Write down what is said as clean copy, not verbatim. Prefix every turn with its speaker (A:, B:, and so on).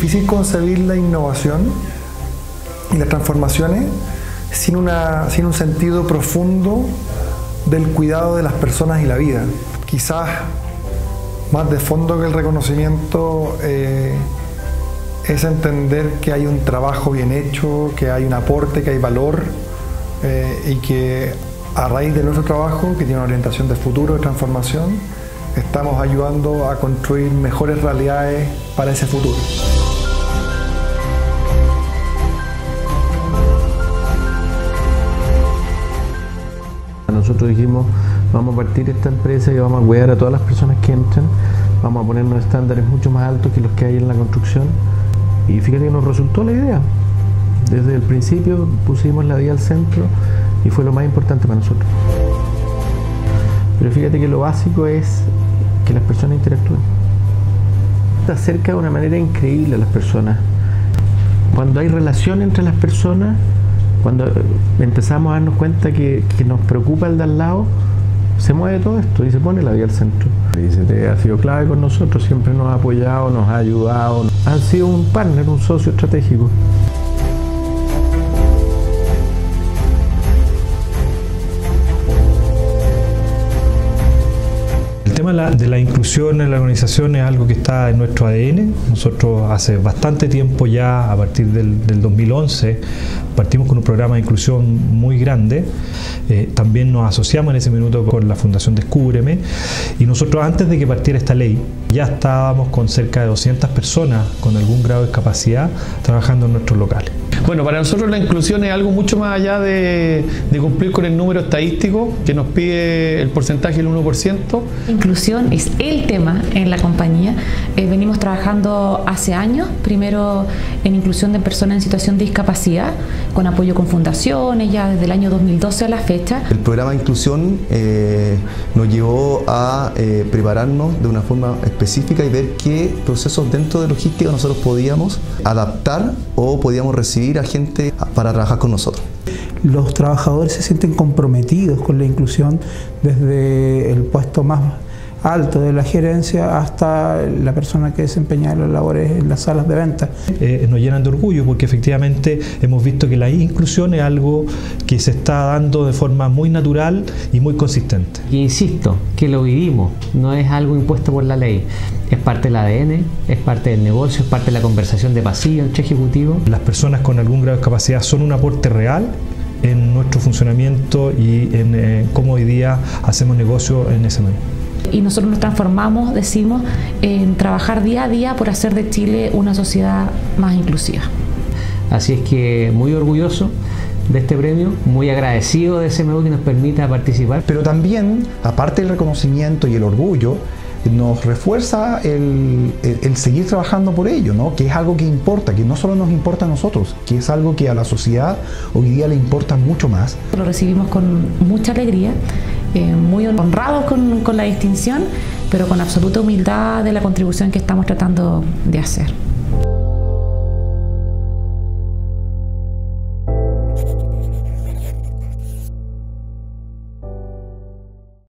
A: difícil concebir la innovación y las transformaciones sin un sentido profundo del cuidado de las personas y la vida. Quizás más de fondo que el reconocimiento es entender que hay un trabajo bien hecho, que hay un aporte, que hay valor y que a raíz de nuestro trabajo, que tiene una orientación de futuro, de transformación, estamos ayudando a construir mejores realidades para ese futuro.
B: Nosotros dijimos, vamos a partir esta empresa y vamos a cuidar a todas las personas que entran, vamos a ponernos estándares mucho más altos que los que hay en la construcción, y fíjate que nos resultó la idea. Desde el principio pusimos la vida al centro y fue lo más importante para nosotros. Pero fíjate que lo básico es que las personas interactúen. Se acerca de una manera increíble a las personas. Cuando hay relación entre las personas, cuando empezamos a darnos cuenta que nos preocupa el de al lado, se mueve todo esto y se pone la vida al centro. Y ha sido clave con nosotros, siempre nos ha apoyado, nos ha ayudado. Ha sido un partner, un socio estratégico.
C: El tema de la inclusión en la organización es algo que está en nuestro ADN. Nosotros hace bastante tiempo ya, a partir del 2011, partimos con un programa de inclusión muy grande. También nos asociamos en ese minuto con la Fundación Descúbreme, y nosotros, antes de que partiera esta ley, ya estábamos con cerca de 200 personas con algún grado de discapacidad trabajando en nuestros locales.
D: Bueno, para nosotros la inclusión es algo mucho más allá de cumplir con el número estadístico que nos pide el porcentaje del 1%.
E: Inclusión es el tema en la compañía. Venimos trabajando hace años, primero en inclusión de personas en situación de discapacidad, con apoyo con fundaciones, ya desde el año 2012 a la fecha.
F: El programa de inclusión nos llevó a prepararnos de una forma específica y ver qué procesos dentro de logística nosotros podíamos adaptar o podíamos recibir a gente para trabajar con nosotros.
G: Los trabajadores se sienten comprometidos con la inclusión desde el puesto más alto de la gerencia hasta la persona que desempeña las labores en las salas de venta.
C: Nos llenan de orgullo porque efectivamente hemos visto que la inclusión es algo que se está dando de forma muy natural y muy consistente.
H: Y insisto, que lo vivimos, no es algo impuesto por la ley, es parte del ADN, es parte del negocio, es parte de la conversación de pasillo entre ejecutivos.
C: Las personas con algún grado de discapacidad son un aporte real en nuestro funcionamiento y en cómo hoy día hacemos negocio en ese medio.
E: Y nosotros nos transformamos, decimos, en trabajar día a día por hacer de Chile una sociedad más inclusiva.
H: Así es que muy orgulloso de este premio, muy agradecido de CMU que nos permita participar.
I: Pero también, aparte del reconocimiento y el orgullo, nos refuerza el seguir trabajando por ello, ¿no? Que es algo que importa, que no solo nos importa a nosotros, que es algo que a la sociedad hoy día le importa mucho más.
E: Lo recibimos con mucha alegría, muy honrados con la distinción, pero con absoluta humildad de la contribución que estamos tratando de hacer.